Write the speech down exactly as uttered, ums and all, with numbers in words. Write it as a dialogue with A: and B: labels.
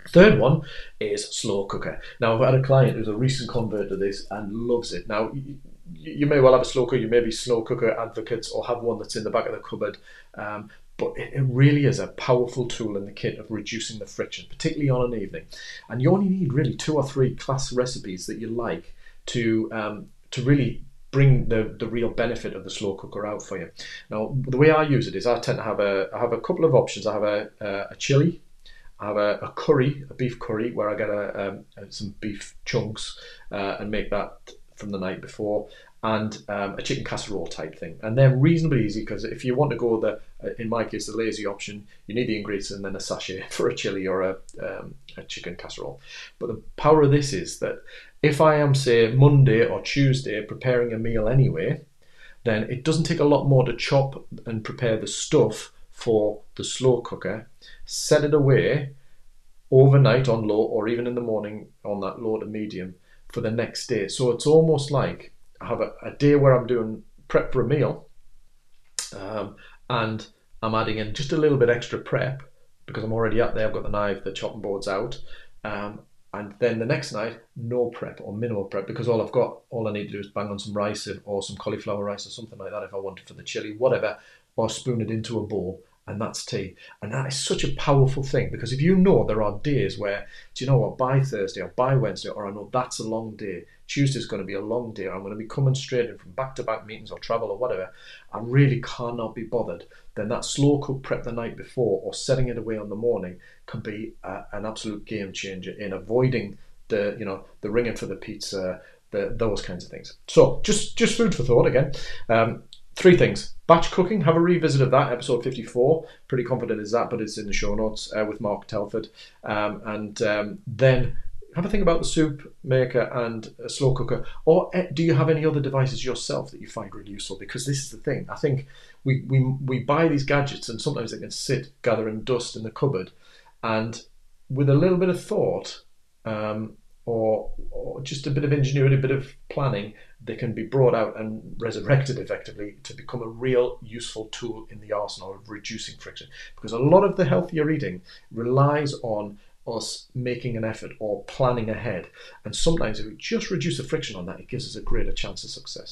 A: Third one is slow cooker. Now, I've had a client who's a recent convert to this and loves it. Now, you, you may well have a slow cooker, you may be slow cooker advocates or have one that's in the back of the cupboard. Um, but it, it really is a powerful tool in the kit of reducing the friction, particularly on an evening. And you only need really two or three class recipes that you like to um, to really bring the, the real benefit of the slow cooker out for you. Now, the way I use it is I tend to have a I have a couple of options. I have a, a, a chili. I have a, a curry, a beef curry, where I get a, um, some beef chunks uh, and make that from the night before, and um, a chicken casserole type thing. And they're reasonably easy because if you want to go the, uh, in my case, the lazy option, you need the ingredients and then a sachet for a chili or a, um, a chicken casserole. But the power of this is that if I am, say, Monday or Tuesday preparing a meal anyway, then it doesn't take a lot more to chop and prepare the stuff for the slow cooker, set it away overnight on low or even in the morning on that low to medium for the next day. So it's almost like I have a, a day where I'm doing prep for a meal um, and I'm adding in just a little bit extra prep because I'm already out there, I've got the knife, the chopping board's out. Um, and then the next night, no prep or minimal prep because all I've got, all I need to do is bang on some rice or some cauliflower rice or something like that if I wanted for the chili, whatever, or spoon it into a bowl, and that's tea. And that is such a powerful thing because if you know there are days where, do you know what, by Thursday or by Wednesday, or I know that's a long day, Tuesday's going to be a long day, or I'm going to be coming straight in from back-to-back meetings or travel or whatever, I really cannot be bothered, then that slow cook prep the night before or setting it away on the morning can be a, an absolute game changer in avoiding the, you know, the ringing for the pizza, the, those kinds of things. So just, just food for thought again. Um, Three things. Batch cooking, have a revisit of that, episode fifty-four. Pretty confident is that, but it's in the show notes uh, with Mark Telford. Um, and um, then have a think about the soup maker and a slow cooker. Or uh, do you have any other devices yourself that you find really useful? Because this is the thing. I think we, we, we buy these gadgets and sometimes they can sit gathering dust in the cupboard. And with a little bit of thought, um, or, or just a bit of ingenuity, a bit of planning, they can be brought out and resurrected effectively to become a real useful tool in the arsenal of reducing friction. Because a lot of the healthier eating relies on us making an effort or planning ahead. And sometimes if we just reduce the friction on that, it gives us a greater chance of success.